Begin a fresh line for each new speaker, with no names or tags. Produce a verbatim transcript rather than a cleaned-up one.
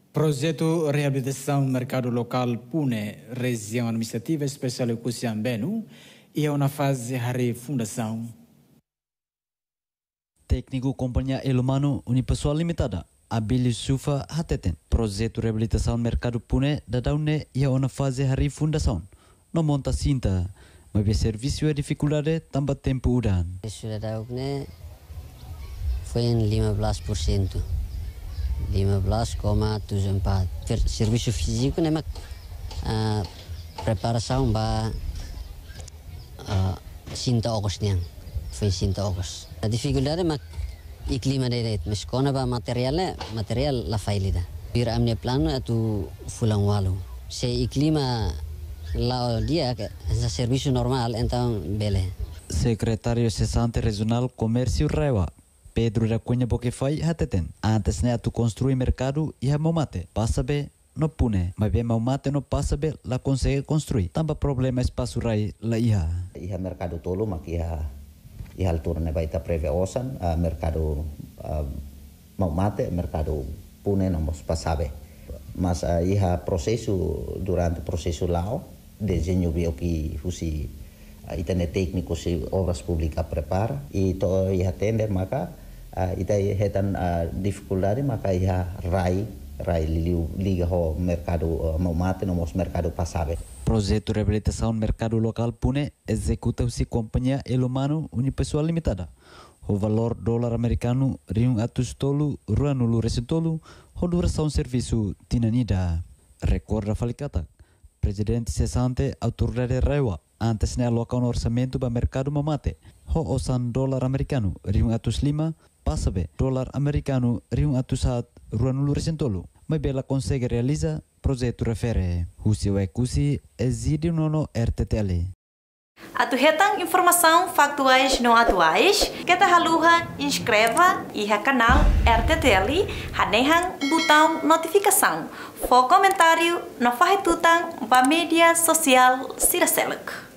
Projeto Reabilitação Mercado Local Pune, Região Administrativa Especial Cusiambenu, e é uma fase de fundação.
Técnico Companhia Elumano Unipessoal Limitada, Abili Sufa Hateten. Projeto Reabilitação Mercado Pune, da Daune, e é uma fase de fundação. Não monta cinta, mas o serviço é dificuldade, também tempo udan.
Isso da Daune foi em lima belas por cento. lima belas vírgula tujuh puluh empat. Serviço físico, né, uh, preparação para uh, cinta August, foi cinta August. A dificuldade é o clima direito, mas quando a material, material la failida. Pira amne plano é tu fulang walu. Se o clima lá dia é serviço normal, então bele.
Secretário Cessante Regional Comércio Rewa, Pedro da Cunha Boquefai Hateten. Antes né tu construir mercado e a momate. Passa bem no Pune, mas bem momate no passa bem lá consegue construir. Também problema espaço rai lá iha.
Iha mercado tolo mak iha iha altura ne baita preve osan uh, mercado uh, momate mercado Pune não mos passabe. Mas uh, iha processo durante processo lá desenho bio que fusi uh, itane técnico se obras públicas prepara e to iha tender maka uh, ita hetan uh, dificuldade maka iha rai rai liga ho mercado uh, momate no mos mercado passabe.
Projeto Reabilitação Mercado Local Pune executa-se Companhia Elumano Unipessoal Limitada. O valor dólar americano riung atus tolu ruanulu resitolu ho duração serviço tinanida. Recorda Falicata, Presidente Cessante Autoridade Rewa, antes ne aloca um orçamento para mercado mamate. Ho osan dólar americano riung atus lima, passabe dólar americano riung atus hat ruanulu resitolu. Mas bela consegue realizar projeto refere. Husi Wekusi exige nono R T T L.
Atu hetang informação factuais não atuais, que ta haluha inscreva e ha canal R T T L, hanehang botão notificação. For comentário, no farretutang ba mídia social Siraseluk.